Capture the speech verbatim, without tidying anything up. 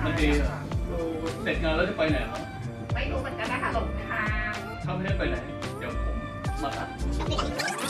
มันดีเหรอเสร็จงานแล้วจะไปไหนครับไม่รู้เหมือนกันนะคะหลงทางถ้าไม่ได้ไปไหนเดี๋ยวผมมาตัด